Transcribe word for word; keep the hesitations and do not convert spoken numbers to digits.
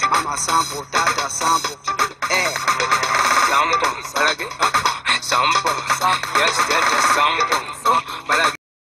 mama sampo, tata sampo. Eh, sampo, balagi, sampo, yes, yes, yes, sampo, balagi.